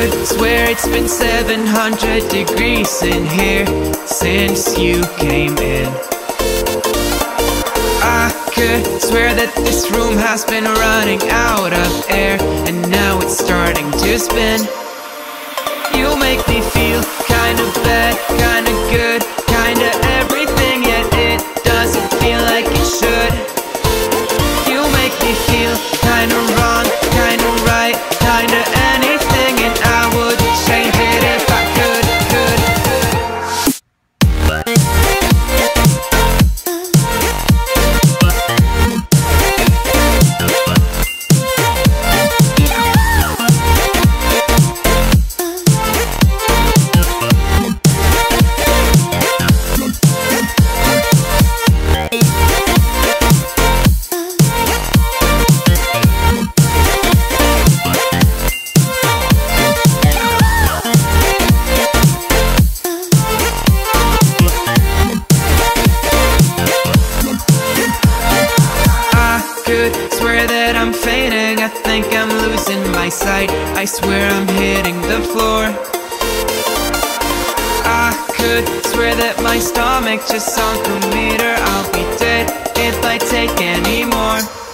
could swear it's been 700 degrees in here since you came in. I could swear that this room has been running out of air, and now it's starting to spin. You make me feel kinda bad, kinda good, kinda everything, yet it doesn't feel like it should. You make me feel kinda wrong, kinda right, kinda anything, and I would change it if I could. Swear that I'm fainting, I think I'm losing my sight, I swear I'm hitting the floor. I could swear that my stomach just sunk a meter, I'll be dead if I take any more.